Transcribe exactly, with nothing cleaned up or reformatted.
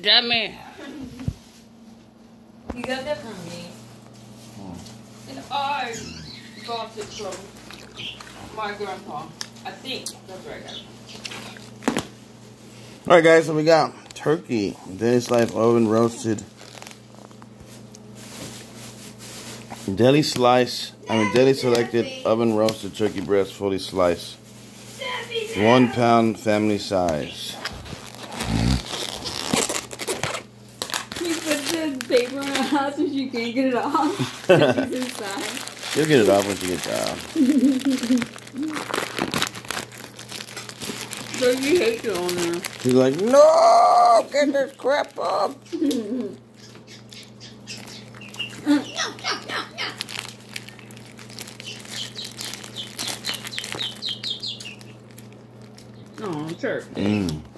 dummy. You got that from me. And I got it from my grandpa. I think that's where I got it. Alright guys, so we got turkey, Deli Slice oven roasted, deli slice, I mean deli selected oven roasted turkey breast fully sliced, one pound family size. You put the paper in her house and she can't get it off. She's inside. She'll get it off when she gets out. So you hate it on there. She's like, no, get this crap off. Oh, sure. Mm.